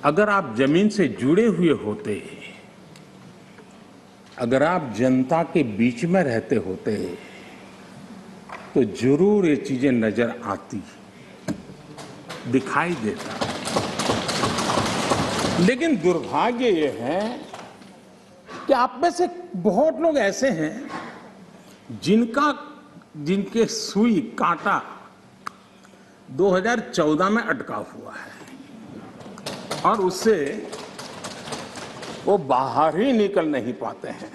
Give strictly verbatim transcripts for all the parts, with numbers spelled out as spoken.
अगर आप जमीन से जुड़े हुए होते, अगर आप जनता के बीच में रहते होते, तो जरूर ये चीजें नजर आती, दिखाई देता। लेकिन दुर्भाग्य ये है कि आप में से बहुत लोग ऐसे हैं जिनका जिनके सुई कांटा दो हज़ार चौदह में अटका हुआ है और उससे वो बाहर ही निकल नहीं पाते हैं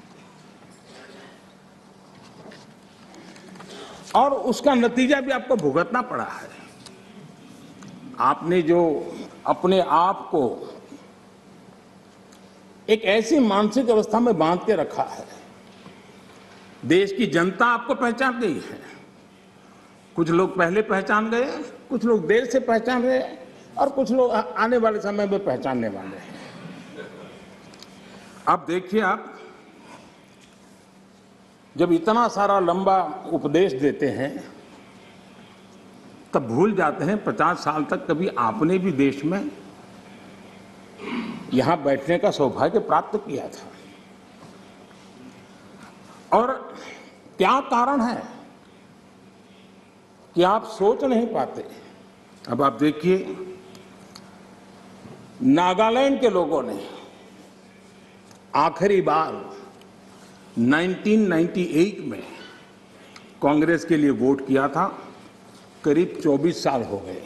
और उसका नतीजा भी आपको भुगतना पड़ा है। आपने जो अपने आप को एक ऐसी मानसिक अवस्था में बांध के रखा है, देश की जनता आपको पहचान गई है। कुछ लोग पहले पहचान गए, कुछ लोग देर से पहचान गए और कुछ लोग आने वाले समय में पहचानने वाले हैं। अब देखिए, आप जब इतना सारा लंबा उपदेश देते हैं तब भूल जाते हैं पचास साल तक कभी आपने भी देश में यहां बैठने का सौभाग्य प्राप्त किया था। और क्या कारण है कि आप सोच नहीं पाते। अब आप देखिए, नागालैंड के लोगों ने आखिरी बार उन्नीस सौ अट्ठानवे में कांग्रेस के लिए वोट किया था, करीब चौबीस साल हो गए।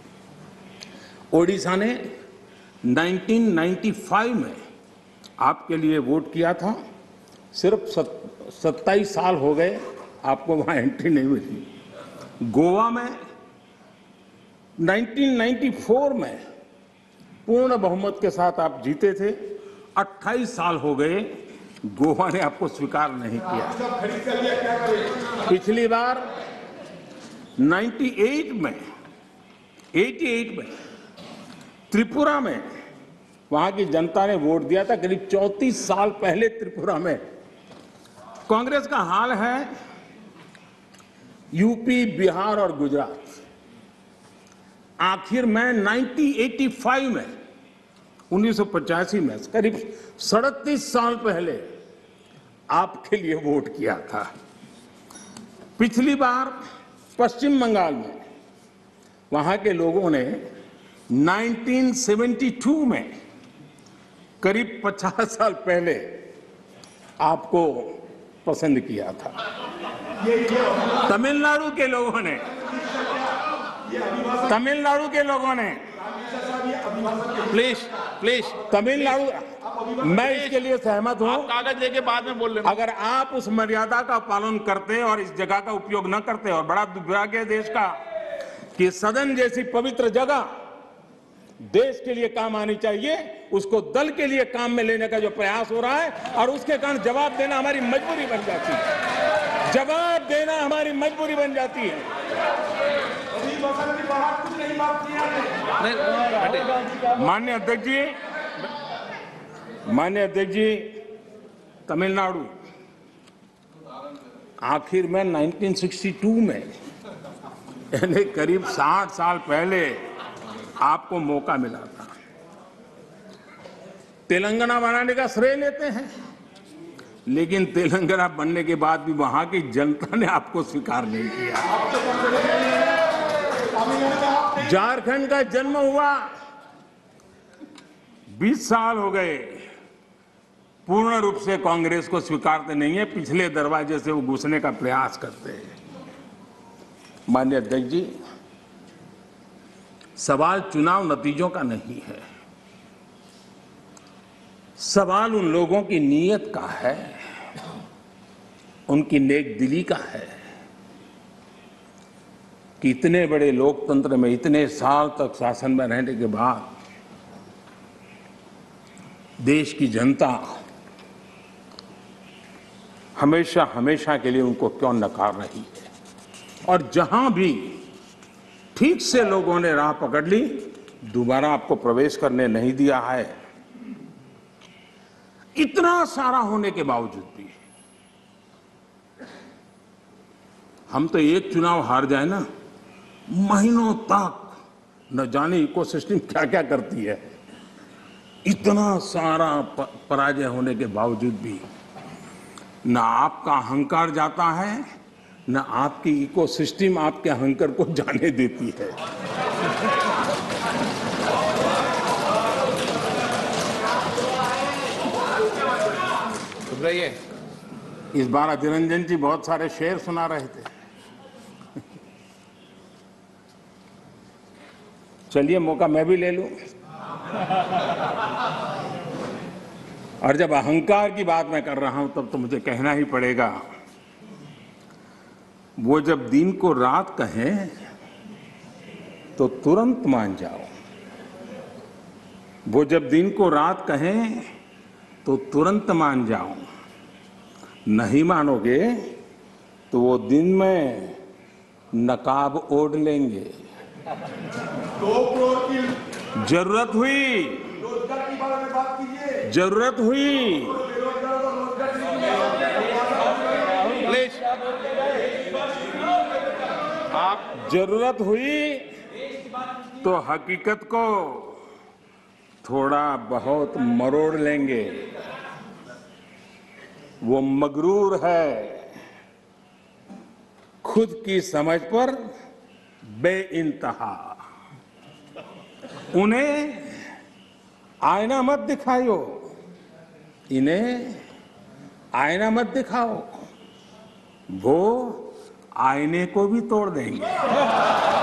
ओडिशा ने उन्नीस सौ पचानवे में आपके लिए वोट किया था, सिर्फ सत्ताईस साल हो गए, आपको वहां एंट्री नहीं मिली। गोवा में उन्नीस सौ चौरानवे में पूर्ण बहुमत के साथ आप जीते थे, अट्ठाईस साल हो गए, गोवा ने आपको स्वीकार नहीं किया। पिछली बार अट्ठानवे में अट्ठासी में त्रिपुरा में वहां की जनता ने वोट दिया था, करीब चौंतीस साल पहले त्रिपुरा में। कांग्रेस का हाल है यूपी, बिहार और गुजरात। आखिर में उन्नीस सौ पचासी में उन्नीस सौ पचासी में करीब सड़तीस साल पहले आपके लिए वोट किया था। पिछली बार पश्चिम बंगाल में वहां के लोगों ने उन्नीस सौ बहत्तर में करीब पचास साल पहले आपको पसंद किया था। तमिलनाडु के लोगों ने तमिलनाडु के लोगों ने प्लीज प्लीज तमिलनाडु, मैं इसके लिए सहमत हूं। कागज लेके बाद में बोल लेना। अगर आप उस मर्यादा का पालन करते और इस जगह का उपयोग न करते, और बड़ा दुर्भाग्य देश का कि सदन जैसी पवित्र जगह देश के लिए काम आनी चाहिए, उसको दल के लिए काम में लेने का जो प्रयास हो रहा है, और उसके कारण जवाब देना हमारी मजबूरी बन जाती है। जवाब देना हमारी मजबूरी बन जाती है। माननीय अध्यक्ष जी, माननीय अध्यक्ष जी, तमिलनाडु आखिर में उन्नीस सौ बासठ में, यानी करीब साठ साल पहले आपको मौका मिला था। तेलंगाना बनाने का श्रेय लेते हैं, लेकिन तेलंगाना बनने के बाद भी वहां की जनता ने आपको स्वीकार नहीं किया। झारखंड का जन्म हुआ, बीस साल हो गए, पूर्ण रूप से कांग्रेस को स्वीकारते नहीं है, पिछले दरवाजे से वो घुसने का प्रयास करते हैं। माननीय अध्यक्ष जी, सवाल चुनाव नतीजों का नहीं है, सवाल उन लोगों की नीयत का है, उनकी नेक दिली का है कि इतने बड़े लोकतंत्र में इतने साल तक शासन में रहने के बाद देश की जनता हमेशा हमेशा के लिए उनको क्यों नकार रही है। और जहां भी ठीक से लोगों ने राह पकड़ ली, दोबारा आपको प्रवेश करने नहीं दिया है। इतना सारा होने के बावजूद भी हम तो एक चुनाव हार जाए ना, महीनों तक न जाने इकोसिस्टम क्या क्या करती है, इतना सारा पराजय होने के बावजूद भी न आपका अहंकार जाता है, न आपकी इकोसिस्टम आपके अहंकार को जाने देती है। रहिए। इस बार अधीर रंजन जी बहुत सारे शेर सुना रहे थे। चलिए मौका मैं भी ले लूं। और जब अहंकार की बात मैं कर रहा हूं तब तो मुझे कहना ही पड़ेगा, वो जब दिन को रात कहें तो तुरंत मान जाओ, वो जब दिन को रात कहें तो तुरंत मान जाओ, नहीं मानोगे तो वो दिन में नकाब ओढ़ लेंगे। दो करोड़ की जरूरत हुई रोजगार की बारे में बात कीजिए। जरूरत हुई बेरोजगारों को रोजगार प्लीज आप जरूरत हुई तो हकीकत को थोड़ा बहुत मरोड़ लेंगे। वो मगरूर है, खुद की समझ पर बेइंतहा। उन्हें आईना मत दिखाओ, इन्हें आईना मत दिखाओ, वो आईने को भी तोड़ देंगे।